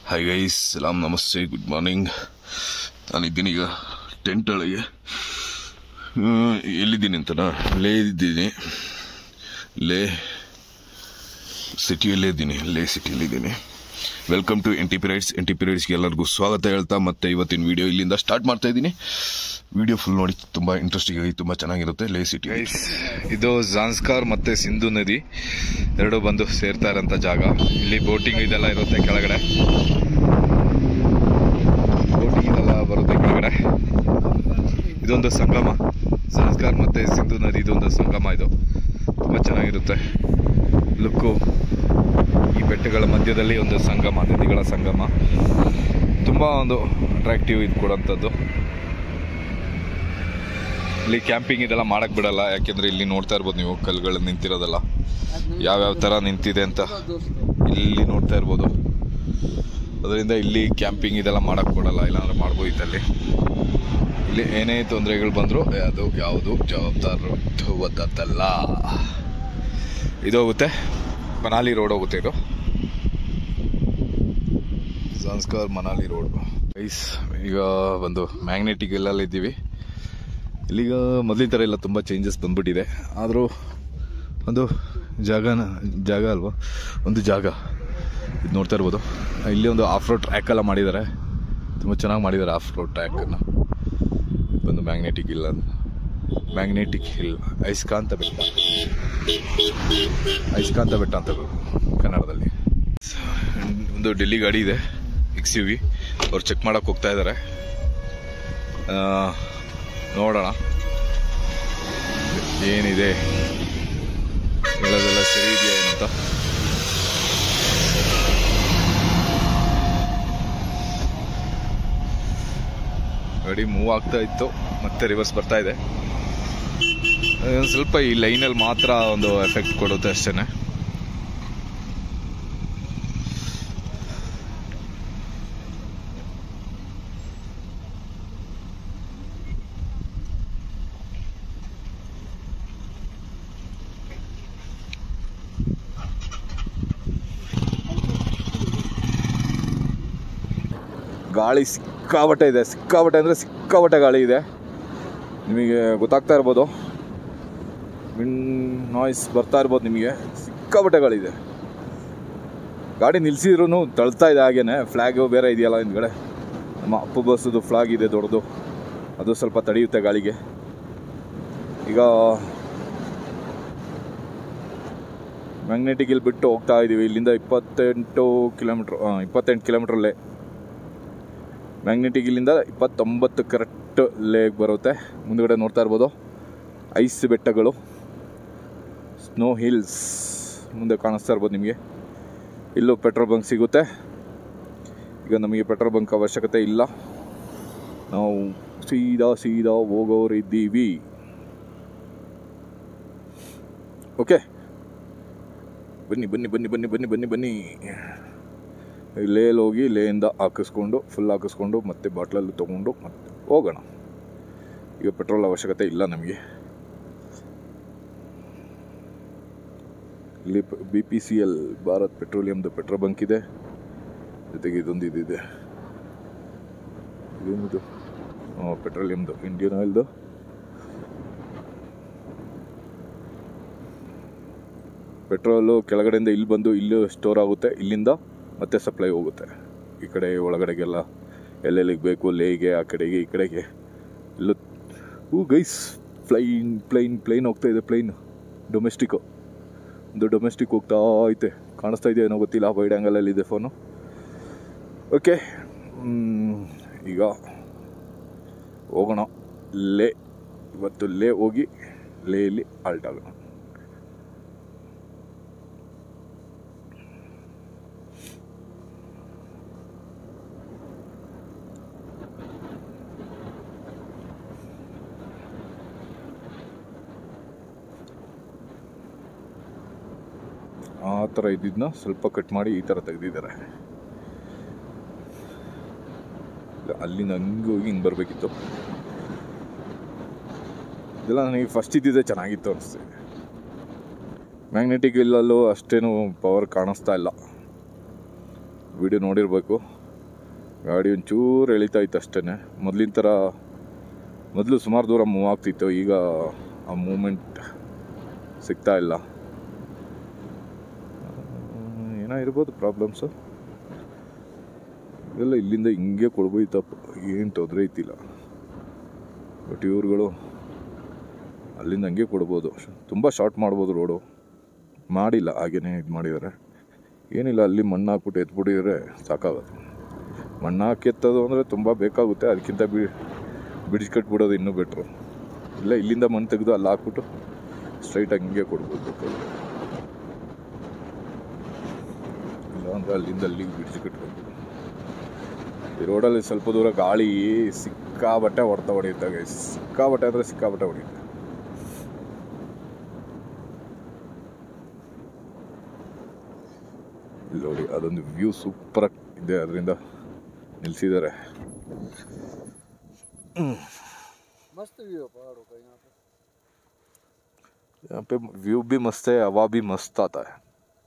Hi guys, ಸಲಾಮ್, ನಮಸ್ತೆ, good morning. ನಾನಿದ್ದೀನಿ ಈಗ ಟೆಂಟ್ ಒಳಗೆ. ಎಲ್ಲಿದ್ದೀನಿ ಅಂತನಾ, ಲೇ ಇದ್ದೀನಿ, ಲೇ ಸಿಟಿಯಲ್ಲೇ ಇದ್ದೀನಿ, ಲೇ ಸಿಟಿಯಲ್ಲಿದ್ದೀನಿ. ವೆಲ್ಕಮ್ ಟು NTP ರೈಡ್ಸ್ಗೆ ಎಲ್ಲರಿಗೂ ಸ್ವಾಗತ ಹೇಳ್ತಾ ಮತ್ತೆ ಇವತ್ತಿನ ವಿಡಿಯೋ ಇಲ್ಲಿಂದ ಸ್ಟಾರ್ಟ್ ಮಾಡ್ತಾ ಇದ್ದೀನಿ. ವಿಡಿಯೋ ಫುಲ್ ನೋಡಿ, ತುಂಬ ಇಂಟ್ರೆಸ್ಟಿಂಗ್ ಆಗಿ ತುಂಬ ಚೆನ್ನಾಗಿರುತ್ತೆ. ಲೇ ಸಿಟಿ ಇದು ಝಾನ್ಸ್ಕಾರ್ ಮತ್ತೆ ಸಿಂಧು ನದಿ ಎರಡು ಬಂದು ಸೇರ್ತಾ ಇರೋಂಥ ಜಾಗ. ಇಲ್ಲಿ ಬೋಟಿಂಗ್ ಇದೆಲ್ಲ ಇರುತ್ತೆ, ಕೆಳಗಡೆ ಬೋಟಿಂಗ್ ಇದೆಲ್ಲ ಬರುತ್ತೆ ಕೆಳಗಡೆ. ಇದೊಂದು ಸಂಗಮ, ಝಾನ್ಸ್ಕಾರ್ ಮತ್ತೆ ಸಿಂಧು ನದಿ ಇದೊಂದು ಸಂಗಮ. ಇದು ತುಂಬ ಚೆನ್ನಾಗಿರುತ್ತೆ ಲುಕ್ಕು. ಈ ಬೆಟ್ಟಗಳ ಮಧ್ಯದಲ್ಲಿ ಒಂದು ಸಂಗಮ, ನದಿಗಳ ಸಂಗಮ, ತುಂಬ ಒಂದು ಅಟ್ರಾಕ್ಟಿವ್ ಇದು ಕೊಡೋಂಥದ್ದು. ಇಲ್ಲಿ ಕ್ಯಾಂಪಿಂಗ್ ಇದೆಲ್ಲ ಮಾಡಕ್ ಬಿಡಲ್ಲ, ಯಾಕೆಂದ್ರೆ ಇಲ್ಲಿ ನೋಡ್ತಾ ಇರ್ಬೋದು ನೀವು, ಕಲ್ಲುಗಳು ನಿಂತಿರೋದಲ್ಲ ಯಾವ್ಯಾವ ಥರ ನಿಂತಿದೆ ಅಂತ ಇಲ್ಲಿ ನೋಡ್ತಾ ಇರ್ಬೋದು. ಅದರಿಂದ ಇಲ್ಲಿ ಕ್ಯಾಂಪಿಂಗ್ ಇದೆಲ್ಲ ಮಾಡಕ್ ಬಿಡಲ್ಲ, ಇಲ್ಲಾಂದ್ರೆ ಮಾಡ್ಬೋದಿತ್ತಲ್ಲಿ. ಇಲ್ಲಿ ಏನೇ ತೊಂದರೆಗಳು ಬಂದರೂ ಯಾವುದು ಜವಾಬ್ದಾರಲ್ಲ. ಇದು ಹೋಗುತ್ತೆ ಮನಾಲಿ ರೋಡ್ ಹೋಗುತ್ತೆ. ಇದು ಝಾನ್ಸ್ಕಾರ್ ಮನಾಲಿ ರೋಡ್. ಗೈಸ್, ಈಗ ಒಂದು ಮ್ಯಾಗ್ನೆಟಿಕ್ ಎಲ್ಲಲ್ಲಿ ಇದ್ದೀವಿ. ಇಲ್ಲಿಗ ಮೊದಲಿನ ಥರ ಎಲ್ಲ ತುಂಬ ಚೇಂಜಸ್ ಬಂದ್ಬಿಟ್ಟಿದೆ. ಆದರೂ ಒಂದು ಜಾಗ ಅಲ್ವಾ, ಒಂದು ಜಾಗ ಇದು ನೋಡ್ತಾ ಇರ್ಬೋದು. ಇಲ್ಲಿ ಒಂದು ಆಫ್ ರೋಡ್ ಟ್ರ್ಯಾಕ್ ಎಲ್ಲ ಮಾಡಿದ್ದಾರೆ, ತುಂಬ ಚೆನ್ನಾಗಿ ಮಾಡಿದ್ದಾರೆ ಆಫ್ ರೋಡ್ ಟ್ರ್ಯಾಕನ್ನು. ಒಂದು ಮ್ಯಾಗ್ನೆಟಿಕ್ ಹಿಲ್, ಅಯಸ್ಕಾಂತ ಬೆಟ್ಟ ಅಂತ ಕನ್ನಡದಲ್ಲಿ. ಒಂದು ಡೆಲ್ಲಿ ಗಾಡಿ ಇದೆ, XUV. ಅವ್ರು ಚೆಕ್ ಮಾಡಕ್ಕೆ ಹೋಗ್ತಾ ಇದ್ದಾರೆ. ನೋಡೋಣ ಏನಿದೆ, ಹೇಳೋದೆಲ್ಲ ಸರಿ ಇದೆಯಾ ಏನಂತ. ಗಾಡಿ ಮೂವ್ ಆಗ್ತಾ ಇತ್ತು, ಮತ್ತೆ ರಿವರ್ಸ್ ಬರ್ತಾ ಇದೆ. ಸ್ವಲ್ಪ ಈ ಲೈನಲ್ಲಿ ಮಾತ್ರ ಒಂದು ಎಫೆಕ್ಟ್ ಕೊಡುತ್ತೆ ಅಷ್ಟೇನೆ. ಗಾಳಿ ಸಿಕ್ಕಾಬಟ್ಟೆ ಇದೆ, ಸಿಕ್ಕಾಬಟ್ಟೆ ಗಾಳಿ ಇದೆ. ನಿಮಗೆ ಗೊತ್ತಾಗ್ತಾ ಇರ್ಬೋದು, ವಿಂಡ್ ನಾಯ್ಸ್ ಬರ್ತಾ ಇರ್ಬೋದು ನಿಮಗೆ. ಸಿಕ್ಕಾಬಟ್ಟೆ ಗಾಳಿ ಇದೆ. ಗಾಡಿ ನಿಲ್ಸಿದ್ರು ತಳ್ತಾ ಇದೆ ಹಾಗೇನೆ. ಫ್ಲ್ಯಾಗು ಬೇರೆ ಇದೆಯಲ್ಲ ಹಿಂದ್ಗಡೆ, ನಮ್ಮ ಅಪ್ಪು ಬಸ್ಸದು ಫ್ಲಾಗ್ ಇದೆ ದೊಡ್ಡದು, ಅದು ಸ್ವಲ್ಪ ತಡೆಯುತ್ತೆ ಗಾಳಿಗೆ. ಈಗ ಮ್ಯಾಗ್ನೆಟಿಕ್ ಇಲ್ಲಿ ಬಿಟ್ಟು ಹೋಗ್ತಾ ಇದ್ದೀವಿ. ಇಲ್ಲಿಂದ 28 ಕಿಲೋಮೀಟ್ರಲ್ಲೇ ಮ್ಯಾಗ್ನೆಟಿಕ್. ಇಲ್ಲಿಂದ 29 ಕರೆಕ್ಟ್ ಲೇಗ್ ಬರುತ್ತೆ. ಮುಂದುಗಡೆ ನೋಡ್ತಾ ಇರ್ಬೋದು ಐಸ್ ಬೆಟ್ಟಗಳು, ಸ್ನೋ ಹಿಲ್ಸ್ ಮುಂದೆ ಕಾಣಿಸ್ತಾ ಇರ್ಬೋದು ನಿಮಗೆ. ಇಲ್ಲೂ ಪೆಟ್ರೋಲ್ ಬಂಕ್ ಸಿಗುತ್ತೆ. ಈಗ ನಮಗೆ ಪೆಟ್ರೋಲ್ ಬಂಕ್ ಅವಶ್ಯಕತೆ ಇಲ್ಲ, ನಾವು ಸೀದಾ ಹೋಗೋರಿದ್ದೀವಿ. ಓಕೆ, ಬನ್ನಿ. ಲೇಯಲ್ಲಿ ಹೋಗಿ ಲೇಯಿಂದ ಫುಲ್ ಹಾಕಿಸ್ಕೊಂಡು ಮತ್ತೆ ಬಾಟ್ಲಲ್ಲಿ ತೊಗೊಂಡು ಮತ್ತೆ ಹೋಗೋಣ. ಈಗ ಪೆಟ್ರೋಲ್ ಅವಶ್ಯಕತೆ ಇಲ್ಲ ನಮಗೆ. ಇಲ್ಲಿ BPCL ಭಾರತ್ ಪೆಟ್ರೋಲಿಯಮ್ದು ಪೆಟ್ರೋಲ್ ಬಂಕ್ ಇದೆ. ಜೊತೆಗೆ ಇದೊಂದು ಇದಿದೆ, ಇದೇನಿದು, ಪೆಟ್ರೋಲಿಯಮ್ದು ಇಂಡಿಯನ್ ಆಯಿಲ್ದು. ಪೆಟ್ರೋಲು ಕೆಳಗಡೆಯಿಂದ ಇಲ್ಲಿ ಬಂದು ಇಲ್ಲಿ ಸ್ಟೋರ್ ಆಗುತ್ತೆ, ಇಲ್ಲಿಂದ ಮತ್ತೆ ಸಪ್ಲೈ ಹೋಗುತ್ತೆ ಈ ಕಡೆ ಒಳಗಡೆಗೆಲ್ಲ, ಎಲ್ಲೆಲ್ಲಿಗೆ ಬೇಕು, ಲೇಗೆ, ಆ ಕಡೆಗೆ ಈ ಕಡೆಗೆ. ಇಲ್ಲೂ ಗೈಸ್ ಪ್ಲೈನ್ ಹೋಗ್ತಾ ಇದೆ. ಡೊಮೆಸ್ಟಿಕ್ ಹೋಗ್ತಾ ಐತೆ. ಕಾಣಿಸ್ತಾ ಇದೆಯೋ ಏನೋ ಗೊತ್ತಿಲ್ಲ, ವೈಡ್ ಆ್ಯಂಗಲಲ್ಲಿ ಇದೆ ಫೋನು. ಓಕೆ, ಈಗ ಹೋಗೋಣ ಲೇ. ಇವತ್ತು ಲೇ ಹೋಗಿ ಲೇಯಲ್ಲಿ ಆಲ್ಟ್ ಆಗೋಣ. ಆ ಥರ ಇದ್ದಿದ್ದನ್ನ ಸ್ವಲ್ಪ ಕಟ್ ಮಾಡಿ ಈ ಥರ ತೆಗೆದಿದ್ದಾರೆ. ಅಲ್ಲಿಂದ ಹಂಗೆ ಹೋಗಿ ಹಿಂಗೆ ಬರಬೇಕಿತ್ತು. ಇದೆಲ್ಲ ನನಗೆ ಫಸ್ಟ್ ಇದ್ದಿದ್ದೆ ಚೆನ್ನಾಗಿತ್ತು ಅನಿಸ್ತಿದೆ. ಮ್ಯಾಗ್ನೆಟಿಕ್ ಇಲ್ಲಲ್ಲೂ ಅಷ್ಟೇನು ಪವರ್ ಕಾಣಿಸ್ತಾ ಇಲ್ಲ. ವಿಡಿಯೋ ನೋಡಿರಬೇಕು. ಗಾಡಿ ಒಂಚೂರು ಎಳಿತಾ ಇತ್ತು ಅಷ್ಟೇ. ಮೊದಲಿನ ಥರ ಮೊದಲು ಸುಮಾರು ದೂರ ಮೂವ್ ಆಗ್ತಿತ್ತು, ಈಗ ಆ ಮೂಮೆಂಟ್ ಸಿಗ್ತಾ ಇಲ್ಲ. ಏನೋ ಇರ್ಬೋದು ಪ್ರಾಬ್ಲಮ್ಸು. ಇದೆಲ್ಲ ಇಲ್ಲಿಂದ ಹಿಂಗೆ ಕೊಡ್ಬೋಯ್ತಪ್ಪ, ಏನು ತೊಂದರೆ ಐತಿಲ್ಲ. ಬಟ್ ಇವ್ರುಗಳು ಅಲ್ಲಿಂದ ಹಂಗೆ ಕೊಡ್ಬೋದು, ತುಂಬ ಶಾರ್ಟ್ ಮಾಡ್ಬೋದು ರೋಡು. ಮಾಡಿಲ್ಲ, ಹಾಗೇ ಇದು ಮಾಡಿದ್ದಾರೆ. ಏನಿಲ್ಲ, ಅಲ್ಲಿ ಮಣ್ಣು ಹಾಕ್ಬಿಟ್ಟು ಎತ್ಬಿಟ್ಟಿದ್ರೆ ಸಾಕಾಗುತ್ತೆ. ಮಣ್ಣು ಹಾಕಿ ಎತ್ತೋದು ಅಂದರೆ ತುಂಬ ಬೇಕಾಗುತ್ತೆ, ಅದಕ್ಕಿಂತ ಬಿಡಿಸಿ ಕಟ್ಬಿಡೋದು ಇನ್ನೂ ಬೆಟ್ರು. ಇಲ್ಲ, ಇಲ್ಲಿಂದ ಮಣ್ಣು ತೆಗೆದು ಅಲ್ಲಿ ಹಾಕ್ಬಿಟ್ಟು ಸ್ಟ್ರೈಟಾಗಿ ಹಿಂಗೆ ಕೊಡ್ಬೋದು. ಇಲ್ಲ ಅಂದರೆ ಅಲ್ಲಿಂದ ಅಲ್ಲಿಗೆ ಬಿಡಿಸಿ ಕಟ್ಬೇಕು. ಈ ರೋಡಲ್ಲಿ ಸ್ವಲ್ಪ ದೂರ ಗಾಳಿ ಸಿಕ್ಕಾಬಟ್ಟೆ ಹೊಡೆಯುತ್ತೆ, ಸಿಕ್ಕಾಬಟ್ಟೆ ಅಂದರೆ ಸಿಕ್ಕಾಬಟ್ಟೆ ಹೊಡೆಯುತ್ತೆ. ಇಲ್ಲಿ ನೋಡಿ, ಅದೊಂದು ವ್ಯೂ ಸೂಪರಾಗಿ ಇದೆ, ಅದರಿಂದ ನಿಲ್ಲಿಸಿದ್ದಾರೆ. मस्त व्यू है पहाड़ों का यहाँ पे व्यू भी मस्त है, हवा भी मस्त आता है.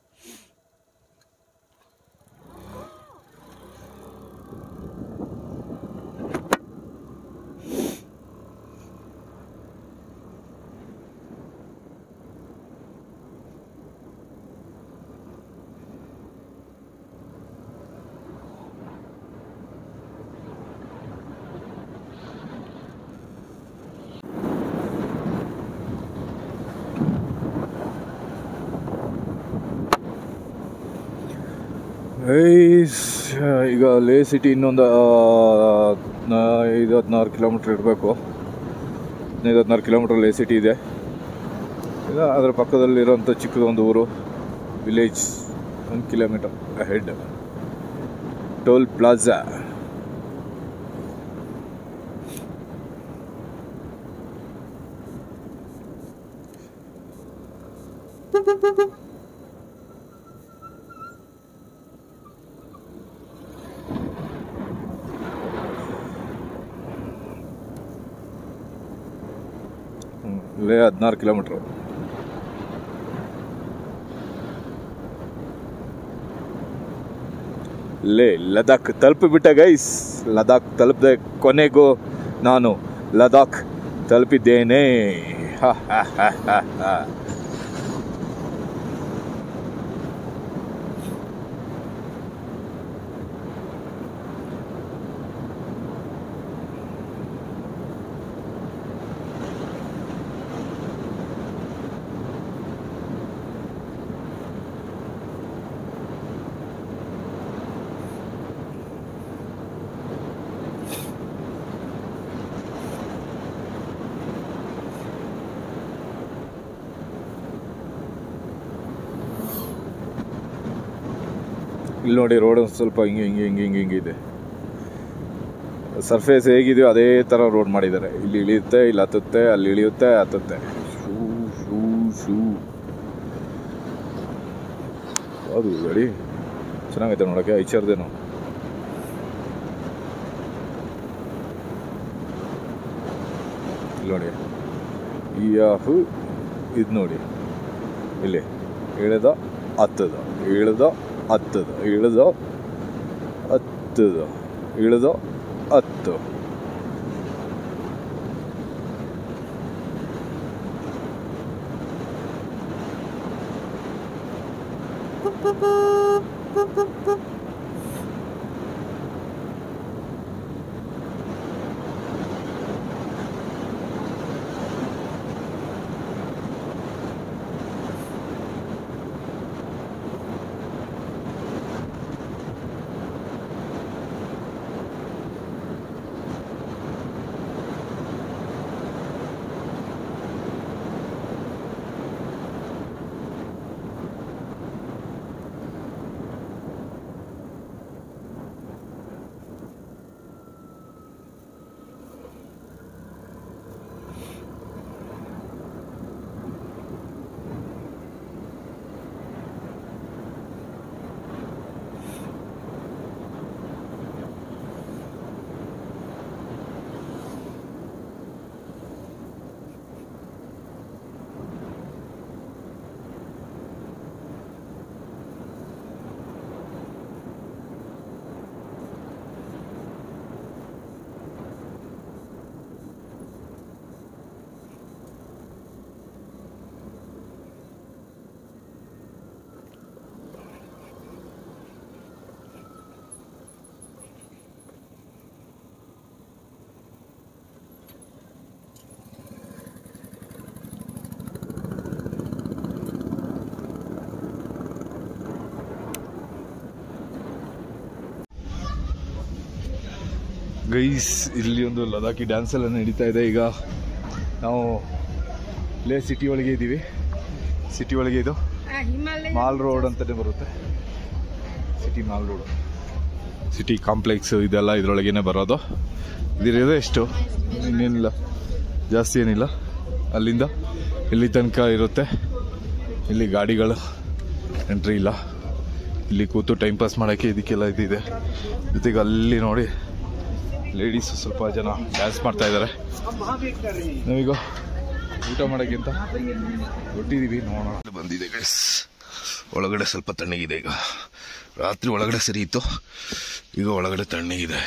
ಈಗ ಲೇ ಸಿಟಿ ಇನ್ನೊಂದು 15-16 ಕಿಲೋಮೀಟ್ರ್ ಇರಬೇಕು. 15-16 ಕಿಲೋಮೀಟ್ರ್ ಲೇ ಸಿಟಿ ಇದೆ. ಈಗ ಅದರ ಪಕ್ಕದಲ್ಲಿರೋಂಥ ಚಿಕ್ಕದೊಂದು ಊರು, village, 1 kilometre ahead. Toll plaza. Leh 16 kilometre. ಲೇ ಲದಾಖ್ ತಲುಪಿಬಿಟ್ಟೆ ಗೈಸ್. ಲದಾಖ್ ತಲುಪಿದೆ, ಕೊನೆಗೂ ನಾನು ಲದಾಖ್ ತಲುಪಿದ್ದೇನೆ. ಇಲ್ಲಿ ನೋಡಿ, ರೋಡ್ ಸ್ವಲ್ಪ ಹಿಂಗೆ ಇದೆ. ಸರ್ಫೇಸ್ ಹೇಗಿದೆಯೋ ಅದೇ ಥರ ರೋಡ್ ಮಾಡಿದ್ದಾರೆ. ಇಲ್ಲಿ ಇಳಿಯುತ್ತೆ, ಇಲ್ಲಿ ಹತ್ತುತ್ತೆ, ಅಲ್ಲಿ ಇಳಿಯುತ್ತೆ, ಹತ್ತುತ್ತೆ. ಶೂ ಅದು ಗಾಡಿ ಚೆನ್ನಾಗೈತೆ ನೋಡೋಕ್ಕೆ, ಐಚರ್ದೇನು. ಇಲ್ಲಿ ನೋಡಿ, ಇದು ನೋಡಿ, ಇಲ್ಲಿ ಇಳಿದ ಹತ್ತದ, ಇಳಿದ ಹತ್ತದ, ಇಳಿದ ಹತ್ತದ, ಇಳಿದ ಹತ್ತು. ಗೈಸ್ ಇಲ್ಲಿ ಒಂದು ಲದಾಖಿ ಡ್ಯಾನ್ಸ್ ಎಲ್ಲ ನಡೀತಾ ಇದೆ. ಈಗ ನಾವು ಲೇ ಸಿಟಿ ಒಳಗೆ ಇದ್ದೀವಿ. ಸಿಟಿ ಒಳಗೆ ಇದು ಮಾಲ್ ರೋಡ್ ಅಂತಲೇ ಬರುತ್ತೆ. City mall road, city complex ಇದೆಲ್ಲ ಇದರೊಳಗೇನೆ ಬರೋದು. ಇದಿರೋದು ಎಷ್ಟು, ಇನ್ನೇನಿಲ್ಲ, ಜಾಸ್ತಿ ಏನಿಲ್ಲ. ಅಲ್ಲಿಂದ ಇಲ್ಲಿ ತನಕ ಇರುತ್ತೆ. ಇಲ್ಲಿ ಗಾಡಿಗಳು ಎಂಟ್ರಿ ಇಲ್ಲ. ಇಲ್ಲಿ ಕೂತು ಟೈಮ್ ಪಾಸ್ ಮಾಡೋಕ್ಕೆ ಇದಕ್ಕೆಲ್ಲ ಇದಿದೆ. ಜೊತೆಗೆ ಅಲ್ಲಿ ನೋಡಿ ಲೇಡೀಸ್ ಸ್ವಲ್ಪ ಜನ ಡ್ಯಾನ್ಸ್ ಮಾಡ್ತಾ ಇದ್ದಾರೆ. ನಾವೀಗ ಊಟ ಮಾಡೋಕ್ಕಿಂತ ಹೊಟ್ಟಿದ್ದೀವಿ, ನೋಡೋಣ. ಬಂದಿದೆ ಗೈಸ್, ಒಳಗಡೆ ಸ್ವಲ್ಪ ತಣ್ಣಗಿದೆ. ಈಗ ರಾತ್ರಿ ಒಳಗಡೆ ಸರಿ ಇತ್ತು, ಈಗ ಒಳಗಡೆ ತಣ್ಣಗಿದೆ.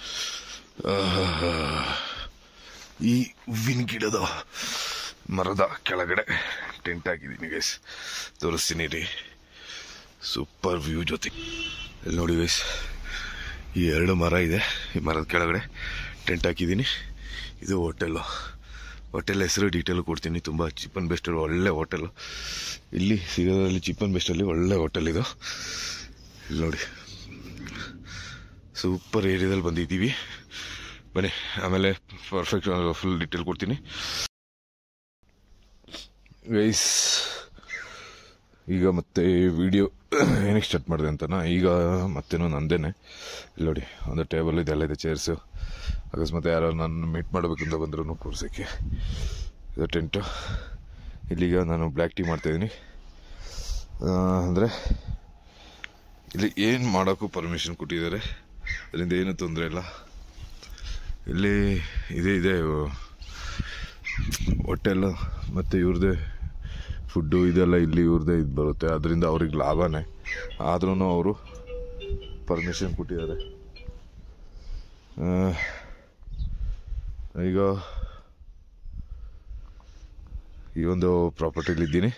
ಈ ಹೂವಿನ ಗಿಡದ ಮರದ ಕೆಳಗಡೆ ಟೆಂಟ್ ಹಾಕಿದ್ದೀನಿ ಗೈಸ್, ತೋರಿಸ್ತೀನಿ ರೀ. ಸೂಪರ್ ವ್ಯೂ ಜೊತೆ ಇಲ್ಲಿ ನೋಡಿ ಗೈಸ್, ಈ 2 ಮರ ಇದೆ. ಈ ಮರದ ಕೆಳಗಡೆ ಟೆಂಟ್ ಹಾಕಿದ್ದೀನಿ. ಇದು ಹೋಟೆಲ್ಲು. ಹೋಟೆಲ್ ಹೆಸರು ಡೀಟೇಲ್ ಕೊಡ್ತೀನಿ. ತುಂಬ ಚೀಪ್ ಆ್ಯಂಡ್ ಬೆಸ್ಟ್ ಒಳ್ಳೆ ಹೋಟೆಲ್ಲು. ಇಲ್ಲಿ ಸಿಗೋದ್ರಲ್ಲಿ ಚೀಪ್ ಆ್ಯಂಡ್ ಬೆಸ್ಟಲ್ಲಿ ಒಳ್ಳೆ ಹೋಟೆಲ್ ಇದು. ಇಲ್ಲಿ ನೋಡಿ, ಸೂಪರ್ ಏರಿಯಾದಲ್ಲಿ ಬಂದಿದ್ದೀವಿ. ಬನ್ನಿ, ಆಮೇಲೆ ಪರ್ಫೆಕ್ಟ್ ಫುಲ್ ಡೀಟೇಲ್ ಕೊಡ್ತೀನಿ ಗೈಸ್. ಈಗ ಮತ್ತೆ ವಿಡಿಯೋ ಏನಕ್ಕೆ ಸ್ಟಾರ್ಟ್ ಮಾಡಿದೆ ಅಂತನಾ, ಈಗ ಮತ್ತೇನೋ ನಂದೇನೆ. ಇಲ್ಲಿ ನೋಡಿ, ಒಂದು ಟೇಬಲ್ ಇದೆಲ್ಲ ಇದೆ, ಚೇರ್ಸು. ಅಕಸ್ಮಾತ್ ಯಾರೋ ನಾನು ಮೀಟ್ ಮಾಡಬೇಕಂತ ಬಂದ್ರೂ ಕೂರ್ಸೋಕ್ಕೆ. ಇದು ಟೆಂಟು. ಇಲ್ಲಿಗ ನಾನು ಬ್ಲ್ಯಾಕ್ ಟೀ ಮಾಡ್ತಾಯಿದ್ದೀನಿ. ಅಂದರೆ ಇಲ್ಲಿ ಏನು ಮಾಡೋಕ್ಕೂ ಪರ್ಮಿಷನ್ ಕೊಟ್ಟಿದ್ದಾರೆ, ಅದರಿಂದ ಏನೂ ತೊಂದರೆ ಇಲ್ಲ. ಇಲ್ಲಿ ಇದೆ ಹೋಟೆಲ್ಲು ಮತ್ತು ಇವ್ರದ್ದೇ ಫುಡ್ಡು ಇದೆಲ್ಲ ಇಲ್ಲಿ ಇವ್ರದ್ದೇ ಇದು ಬರುತ್ತೆ. ಅದರಿಂದ ಅವ್ರಿಗೆ ಲಾಭನೇ. ಆದ್ರೂ ಅವರು ಪರ್ಮಿಷನ್ ಕೊಟ್ಟಿದ್ದಾರೆ. ಈಗ ಈ ಒಂದು ಪ್ರಾಪರ್ಟಿಲಿದ್ದೀನಿ,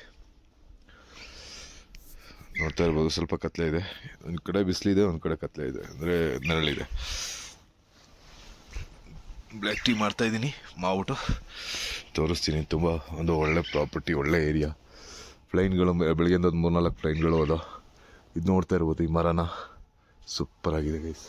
ನೋಡ್ತಾ ಇರ್ಬೋದು. ಸ್ವಲ್ಪ ಕತ್ಲೆ ಇದೆ, ಒಂದು ಕಡೆ ಬಿಸಿಲಿದೆ, ಒಂದು ಕಡೆ ಕತ್ಲೆ ಇದೆ, ಅಂದರೆ ನೆರಳಿದೆ. ಬ್ಲ್ಯಾಕ್ ಟೀ ಮಾಡ್ತಾಯಿದ್ದೀನಿ, ಮಾಡ್ಬಿಟ್ಟು ತೋರಿಸ್ತೀನಿ. ತುಂಬ ಒಂದು ಒಳ್ಳೆ ಪ್ರಾಪರ್ಟಿ, ಒಳ್ಳೆ ಏರಿಯಾ. ಫ್ಲೈನ್ಗಳು ಬೆಳಗ್ಗೆಯಿಂದ ಒಂದು 3-4 ಫ್ಲೈನ್ಗಳು ಅದ. ಇದು ನೋಡ್ತಾ ಇರ್ಬೋದು, ಈ ಮರನ ಸೂಪರ್ ಆಗಿದೆ ಗೈಸ್.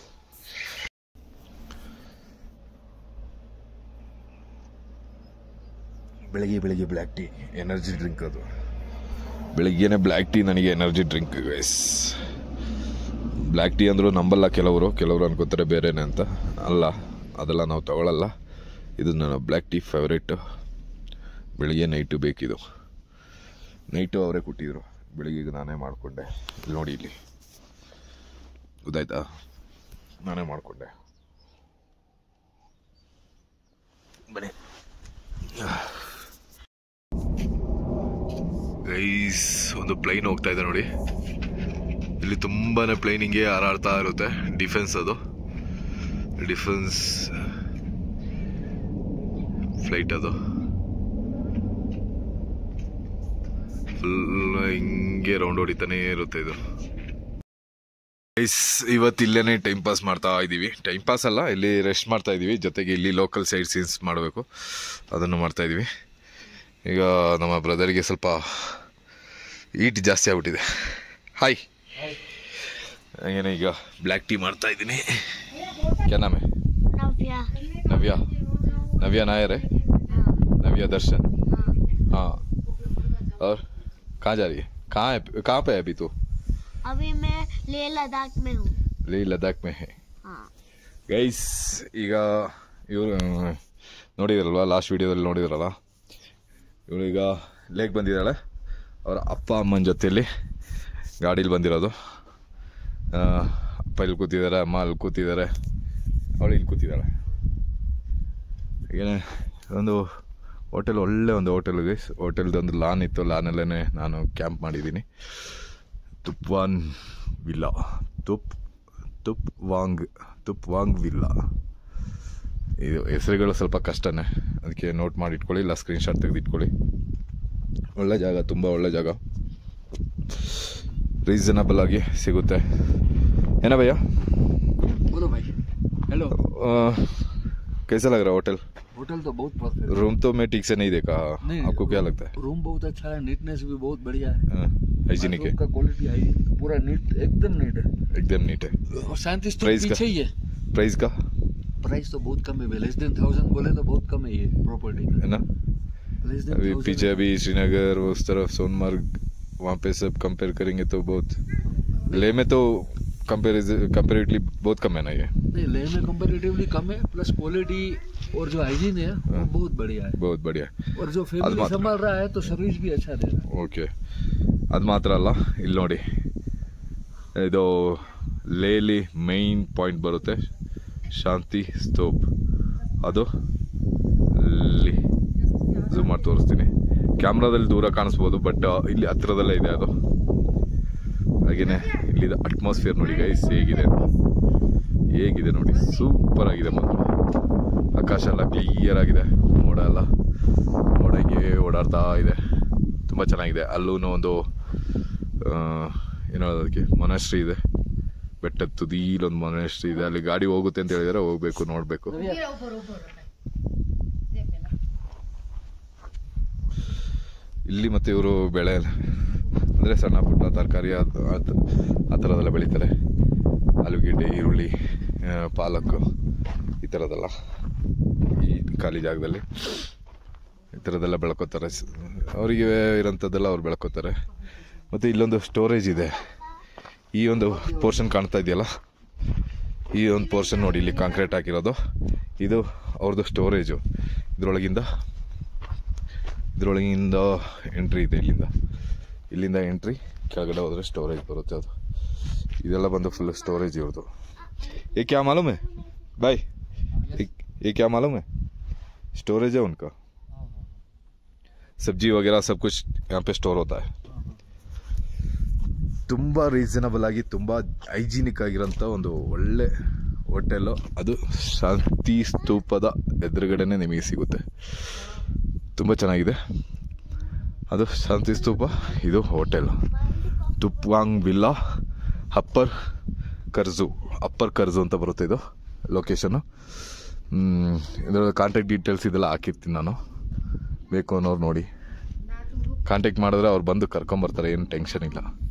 ಬೆಳಗ್ಗೆ ಬ್ಲ್ಯಾಕ್ ಟೀ ಎನರ್ಜಿ ಡ್ರಿಂಕ್. ಅದು ಬೆಳಗ್ಗೆನೆ ಬ್ಲ್ಯಾಕ್ ಟೀ ನನಗೆ energy drink guys. Black tea ಅಂದರೂ ನಂಬಲ್ಲ ಕೆಲವರು ಅನ್ಕೋತಾರೆ ಬೇರೆನೆ ಅಂತ. ಅಲ್ಲ, ಅದೆಲ್ಲ ನಾವು ತಗೊಳ್ಳಲ್ಲ. ಇದು ನನ್ನ ಬ್ಲ್ಯಾಕ್ ಟೀ ಫೇವ್ರೇಟು. ಬೆಳಿಗ್ಗೆ ನೈಟು ಬೇಕಿದು. ನೈಟು ಅವರೇ ಕೊಟ್ಟಿದ್ರು, ಬೆಳಿಗ್ಗೆ ನಾನೇ ಮಾಡಿಕೊಂಡೆ. ಇಲ್ಲಿ ನೋಡಿ, ಇಲ್ಲಿ ಗೊತ್ತಾಯ್ತಾ, ನಾನೇ ಮಾಡಿಕೊಂಡೆ. ಬನ್ನಿ ಗೈಸ್, ಒಂದು ಪ್ಲೈನ್ ಹೋಗ್ತಾ ಇದೆ ನೋಡಿ. ಇಲ್ಲಿ ತುಂಬಾ ಪ್ಲೈನ್ ಹಿಂಗೆ ಹಾರಾಡ್ತಾ ಇರುತ್ತೆ. ಡಿಫೆನ್ಸ್, ಅದು ಡಿಫೆನ್ಸ್ ಫ್ಲೈಟ್. ಅದು ಫುಲ್ ಹಿಂಗೆ ರೌಂಡ್ ಹೊಡಿತಾನೆ ಇರುತ್ತೆ ಇದು ಗೈಸ್. ಇವತ್ತು ಇಲ್ಲೇ ಟೈಮ್ ಪಾಸ್ ಮಾಡ್ತಾ ಇದ್ದೀವಿ. ಟೈಮ್ ಪಾಸ್ ಅಲ್ಲ, ಇಲ್ಲಿ ರೆಸ್ಟ್ ಮಾಡ್ತಾ ಇದ್ದೀವಿ. ಜೊತೆಗೆ ಇಲ್ಲಿ ಲೋಕಲ್ ಸೈಡ್ ಸೀನ್ಸ್ ಮಾಡಬೇಕು, ಅದನ್ನು ಮಾಡ್ತಾ ಇದ್ದೀವಿ. ಈಗ ನಮ್ಮ ಬ್ರದರ್ಗೆ ಸ್ವಲ್ಪ ಈಟ್ ಜಾಸ್ತಿ ಆಗ್ಬಿಟ್ಟಿದೆ. ಹಾಯ್, ಹಾಗೇನೆ ಈಗ ಬ್ಲ್ಯಾಕ್ ಟೀ ಮಾಡ್ತಾ ಇದ್ದೀನಿ. क्या नाम है? नव्या नायर है। नव्या दर्शन। हाँ, और कहाँ जा रही है? कहाँ पे है अभी तू? अभी मैं लेह लद्दाख में हूँ। लेह लद्दाख में है। हाँ ಗೈಸ್, ಈಗ ಇವರು ನೋಡಿದ್ರಲ್ವ, ಲಾಸ್ಟ್ ವಿಡಿಯೋದಲ್ಲಿ ನೋಡಿದ್ರಲ್ಲ, ಇವಳು ಈಗ ಲೇಕ್ ಬಂದಿದ್ದಾಳೆ. ಅವರ ಅಪ್ಪ ಅಮ್ಮನ ಜೊತೆಯಲ್ಲಿ ಗಾಡೀಲಿ ಬಂದಿರೋದು. ಅಪ್ಪ ಇಲ್ಲಿ ಕೂತಿದ್ದಾರೆ, ಅಮ್ಮ ಅಲ್ಲಿ ಕೂತಿದ್ದಾರೆ, ಅವಳು ಇಲ್ಲಿ ಕೂತಿದ್ದಾಳೆ. ಏನೇ ಒಂದು ಹೋಟೆಲ್, ಒಳ್ಳೆ ಒಂದು ಹೋಟೆಲ್ ಗೈಸ್. ಹೋಟೆಲ್ದೊಂದು ಲಾನ್ ಇತ್ತು, ಲಾನಲ್ಲೇ ನಾನು ಕ್ಯಾಂಪ್ ಮಾಡಿದ್ದೀನಿ. Thupwan villa, Thupwang villa. ಇದು ಹೆಸರುಗಳು ಸ್ವಲ್ಪ ಕಷ್ಟನೇ, ಅದಕ್ಕೆ ನೋಟ್ ಮಾಡಿ ಇಟ್ಕೊಳ್ಳಿ, ಇಲ್ಲ ಸ್ಕ್ರೀನ್ಶಾಟ್ ತೆಗೆದು ಇಟ್ಕೊಳ್ಳಿ. ಒಳ್ಳೆ ಜಾಗ, ತುಂಬ ಒಳ್ಳೆ ಜಾಗ, ರೀಸನಬಲ್ ಆಗಿ ಸಿಗುತ್ತೆ. ಏನ ಭಯ್ಯ? बोलो भाई। हेलो। कैसा लग रहा है होटल? होटल तो बहुत परफेक्ट। रूम तो मैं ठीक से नहीं देखा, आपको क्या लगता है? रूम बहुत अच्छा है, नीटनेस भी बहुत बढ़िया है, हाइजीनिक है, का क्वालिटी हाई, पूरा नीट, एकदम नीट है, एकदम नीट है। और साइंटिस्ट प्राइस का? पीछे ही है। प्राइस का? प्राइस तो बहुत कम है, लेस देन 1000 बोले तो बहुत कम है ये प्रॉपर्टी, है ना। लेस देन अभी 1000 पीछे अभी श्रीनगर उस तरफ सोनमर्ग वहाँ पे सब कंपेयर करेंगे तो बहुत, लेह में तो कंपेरेटिवली बहुत कम है ना ये। नहीं, लेह में कंपैरेटिवली कम है, प्लस क्वालिटी और जो हाइजीन है वो बहुत बढ़िया है, बहुत बढ़िया। और जो फैमिली संभाल रहा है तो सर्विस भी अच्छा दे रहा है। ಓಕೆ, ಅದು ಮಾತ್ರ ಅಲ್ಲ, ಇಲ್ಲಿ ನೋಡಿ ಇದು ಲೇಲಿ ಮೈನ್ ಪಾಯಿಂಟ್ ಬರುತ್ತೆ ಶಾಂತಿ ಸ್ತೂಪ್, ಅದು ಅಲ್ಲಿ ಝೂಮ್ ಮಾಡಿ ತೋರಿಸ್ತೀನಿ. ಕ್ಯಾಮ್ರಾದಲ್ಲಿ ದೂರ ಕಾಣಿಸ್ಬೋದು, ಬಟ್ ಇಲ್ಲಿ ಹತ್ರದಲ್ಲೇ ಇದೆ ಅದು. ಹಾಗೇನೆ ಇಲ್ಲಿದ ಅಟ್ಮಾಸ್ಫಿಯರ್ ನೋಡಿ ಗೈಸ್, ಹೇಗಿದೆ ನೋಡಿ, ಸೂಪರ್ ಆಗಿದೆ. ಮಾತ್ರ ಆಕಾಶ ಎಲ್ಲ ಕ್ಲಿಯರ್ ಆಗಿದೆ, ಮೋಡ ಹಿಂಗೆ ಓಡಾಡ್ತಾ ಇದೆ, ತುಂಬ ಚೆನ್ನಾಗಿದೆ. ಅಲ್ಲೂ ಒಂದು ಏನೋ ಅದಕ್ಕೆ ಮೊನಾಸ್ಟ್ರಿ ಇದೆ, ಬೆಟ್ಟದ ತುದೀಲೊಂದು ಮೊನಾಸ್ಟ್ರಿ ಇದೆ, ಅಲ್ಲಿ ಗಾಡಿ ಹೋಗುತ್ತೆ ಅಂತ ಹೇಳಿದರೆ ಹೋಗ್ಬೇಕು, ನೋಡಬೇಕು. ಇಲ್ಲಿ ಮತ್ತೆ ಇವರು ಬೆಳೆ ಅಂದರೆ ಸಣ್ಣ ಪುಟ್ಟ ತರಕಾರಿ ಆ ಥರದೆಲ್ಲ ಬೆಳೀತಾರೆ. ಆಲೂಗೆಡ್ಡೆ, ಈರುಳ್ಳಿ, ಪಾಲಕ್, ಈ ಥರದ್ದೆಲ್ಲ ಈ ಖಾಲಿ ಜಾಗದಲ್ಲಿ ಈ ಥರದ್ದೆಲ್ಲ ಬೆಳ್ಕೋತಾರೆ. ಅವರಿಗೆ ಇರೋಂಥದ್ದೆಲ್ಲ ಅವ್ರು ಬೆಳ್ಕೋತಾರೆ. ಮತ್ತು ಇಲ್ಲೊಂದು ಸ್ಟೋರೇಜ್ ಇದೆ. ಈ ಒಂದು ಪೋರ್ಷನ್ ಕಾಣ್ತಾ ಇದೆಯಲ್ಲ, ಈ ಒಂದು ಪೋರ್ಷನ್ ನೋಡಿ, ಇಲ್ಲಿ ಕಾಂಕ್ರೀಟ್ ಹಾಕಿರೋದು, ಇದು ಅವ್ರದ್ದು ಸ್ಟೋರೇಜು. ಇದರೊಳಗಿಂದ ಎಂಟ್ರಿ ಇದೆ, ಇಲ್ಲಿಂದ ಎಂಟ್ರಿ, ಕೆಳಗಡೆ ಹೋದರೆ ಸ್ಟೋರೇಜ್ ಬರುತ್ತೆ. ಅದು ಇದೆಲ್ಲ ಬಂದು ಫುಲ್ ಸ್ಟೋರೇಜ್ ಇವ್ರದ್ದು. ये क्या मालूम है भाई, ये क्या मालूम है, स्टोरेज है उनका, सब्जी वगैरह सब कुछ यहाँ पे स्टोर होता है. ತುಂಬ ರೀಸನಬಲ್ ಆಗಿ ತುಂಬ ಹೈಜಿನಿಕ್ ಆಗಿರೋಂಥ ಒಂದು ಒಳ್ಳೆ ಹೋಟೆಲ್ಲು. ಅದು ಶಾಂತಿ ಸ್ತೂಪದ ಎದುರುಗಡೆನೇ ನಿಮಗೆ ಸಿಗುತ್ತೆ. ತುಂಬ ಚೆನ್ನಾಗಿದೆ. ಅದು ಶಾಂತಿ ಸ್ತೂಪ, ಇದು hotel Thupwang villa upper Karzoo ಅಂತ ಬರುತ್ತೆ ಇದು ಲೊಕೇಶನ್ನು. ಇದರ ಕಾಂಟ್ಯಾಕ್ಟ್ ಡೀಟೇಲ್ಸ್ ಇದೆಲ್ಲ ಹಾಕಿರ್ತೀನಿ ನಾನು, ಬೇಕು ಅನ್ನೋರು ನೋಡಿ ಕಾಂಟ್ಯಾಕ್ಟ್ ಮಾಡಿದ್ರೆ ಅವ್ರು ಬಂದು ಕರ್ಕೊಂಬರ್ತಾರೆ, ಏನು ಟೆನ್ಷನ್ ಇಲ್ಲ.